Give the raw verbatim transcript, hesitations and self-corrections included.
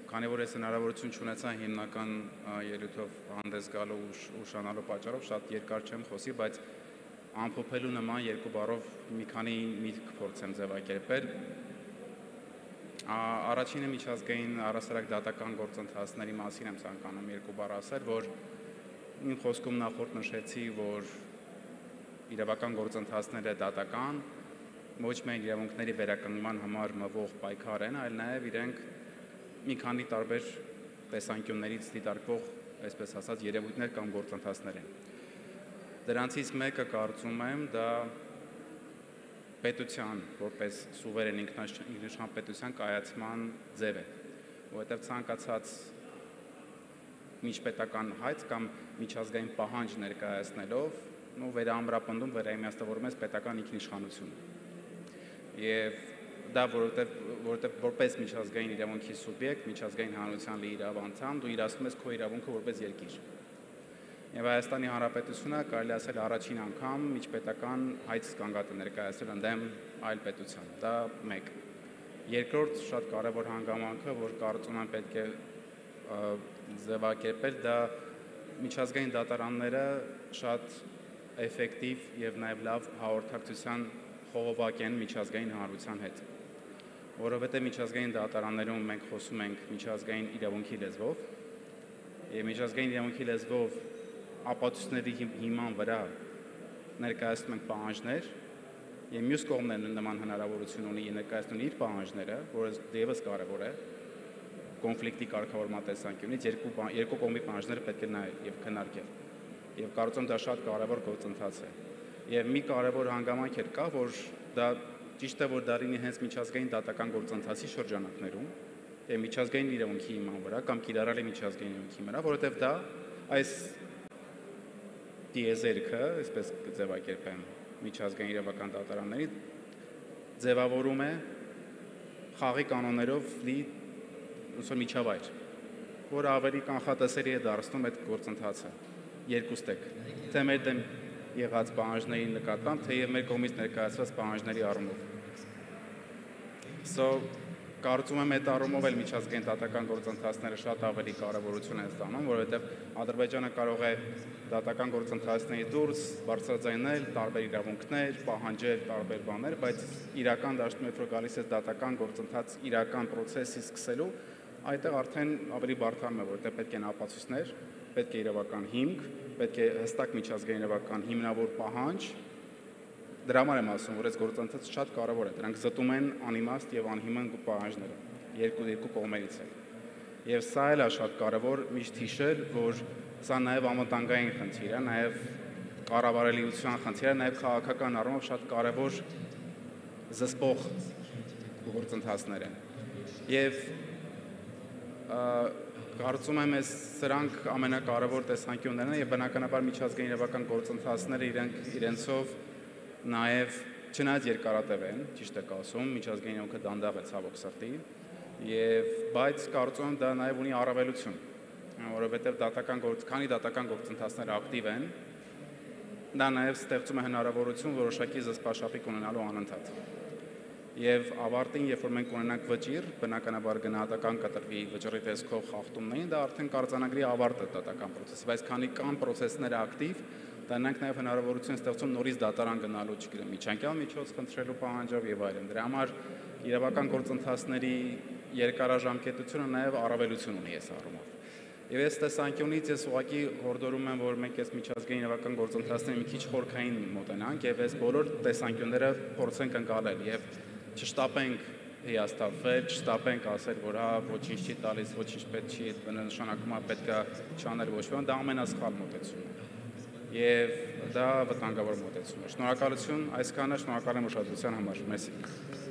քանի որ ես հնարավորություն չունեցա հիմնական ելույթով հանդես գալու ու ուշանալու պատճառով շատ երկար չեմ խոսի, բայց ամփոփելու նման երկու բառով մի քանի միտք փորձեմ ձևակերպել։ Առաջինը միջազգային առհասարակ դատական գործընթացների մասին եմ ցանկանում երկու բառ ասել, որ իմ խոսքում նախորդ նշեցի, որ իրավական գործընթացները դատական ոչ միայն իրավունքների վերականգնման համար մղվող պայքար են, այլ նաև իրենք մի քանի տարբեր տեսանկյուններից դիտարկվող, այսպես ասած, երևույթներ կամ գործընթացներ են։ Դրանցից մեկը կարծում եմ դա պետության, որպես սուվերեն ինքնիշխան պետության կայացման ձև է, որովհետև ցանկացած միջպետական հայց կամ միջազգային պահանջ ներկայացնելով, ու վերաամրապնդում վերաիմաստավորում ես պետական ինքնիշխանությունը։ Եվ դա որովհետև որպես միջազգային իրավունքի սուբյեկտ, միջազգային հանրության լիիրավ անդամ, դու իրացնում ես քո իրավունքը որպես երկիր։ Եվ Հայաստանի Հանրապետությունը կարելի ասել առաջին անգամ միջպետական հայց կանգատ է ներկայացրել ընդդեմ այլ պետության։ Դա մեկ։ Երկրորդ շատ կարևոր հանգամանքը, որ կարծում եմ պետք է ձևակերպել, դա միջազգային դատարանները շատ էֆեկտիվ եւ նաեւ լավ հաղորդակցության խողովակ են միջազգային հանրության հետ, որովհետև միջազգային դատարաններում մենք խոսում ենք միջազգային իրավունքի լեզվով, եւ միջազգային իրավունքի լեզվով ապացույցների հիման վրա ներկայացնում ենք պահանջներ, եւ մյուս կողմն նման հնարավորություն ունի ներկայացնել իր պահանջները, որը դեպս կարեւոր է կոնֆլիկտի կարգավորման տեսանկյունից երկու երկու կողմի պահանջները պետք է նայել եւ քննարկել։ Եվ կարծում դա շատ կարեւոր գործընթաց է։ Եվ մի կարևոր հանգամանք էր կա, որ դա ճիշտ է, որ դա լինի հենց միջազգային դատական գործընթացի շրջանակներում, եւ միջազգային իրավունքի իման վրա կամ կիրառալի միջազգային իրավունքի վրա, որովհետեւ դա այս դիեզերքը, այսպես ձևակերպեմ, միջազգային իրավական դատարանների ձևավորում է խաղի կանոններով լի ոնց որ միջավայր, որը ավելի կանխատեսելի է դարձնում այդ գործընթացը երկուստեք, թե մեր դեմ եղած պահանջների նկատմամբ, թե եւ մեր կողմից ներկայացված պահանջների առումով։ So կարծում եմ այդ առումով էլ միջազգային դատական գործընթացները շատ ավելի կարևորություն են ստանում, որովհետև Ադրբեջանը կարող է դատական գործընթացների դուրս բարձրաձայնել տարբեր իրավունքներ, պահանջել տարբեր բաներ, բայց իրական դաշտում երբ որ գալիս է դատական գործընթաց իրական process-ը սկսելու, այդտեղ արդեն ավելի բարդ է, որովհետև պետք են ապացույցներ, պետք է իրավական հիմք, պետք է հստակ միջազգային իրավական հիմնավոր պահանջ։ Դրա համար եմ ասում, որ այս գործընթացը շատ կարևոր է։ Դրանք զտում են անիմաստ եւ անհիմն պահանջները երկու երկու կողմերից է։ Եվ սա էլ է շատ կարևոր միշտ հիշել, որ սա նաեւ անվտանգային խնդիր է, նաեւ կառավարելիության խնդիր է, նաեւ քաղաքական առումով շատ կարևոր զսպող գործընթացներ են։ Եվ կարծում եմ, ես սրանք ամենակարևոր տեսանկյուններն են եւ բնականաբար միջազգային իրավական գործընթացները իրենք իրենցով նաեւ չնայած երկարատև են, ճիշտ եք ասում, միջազգային իրավունքը դանդաղ է ցավոք սրտի, եւ բայց կարծում եմ դա նաեւ ունի առավելություն, որովհետեւ դատական գործ, քանի դատական գործընթացները ակտիվ են, դա նաեւ ստեղծում է հնարավորություն որոշակի զսպաշապիկ ունենալու անընդհատ։ Եվ ավարտին, երբ որ մենք ունենանք վճիռ, բնականաբար գնահատական կտրվի վճռի տեսքով խախտումներին, դա արդեն կարձանագրի ավարտը դատական process-ի, բայց քանի կան process-ները ակտիվ, դրանք նաև հնարավորություն ստեղծում նորից դատարան գնալու, չգիտեմ, միջանկյալ միջոց խնդրելու պահանջով եւ այլն։ Դրա համար իրավական գործընթացների երկարաժամկետությունը նաև առավելություն ունի այս առումով։ Եվ այս տեսանկյունից ես ուղղակի հորդորում եմ, որ մենք այս միջազգային իրավական գործընթացներին մի քիչ խորքային մոտենանք եւ այս բոլոր տեսանկյունները փորձենք ընկալել եւ չշտապենք հիասթափվել, չշտապենք ասել, որ հա ոչինչ չի տալիս, ոչինչ պետք չի, նշանակում է պետք է չանել ոչ ոք, դա ամենասխալ մոտեցումն է։ Եվ դա վտանգավոր մոտեցում է։ Շնորհակալություն, այսքանը, շնորհակալ եմ ուշադրության համար։ Մերսի։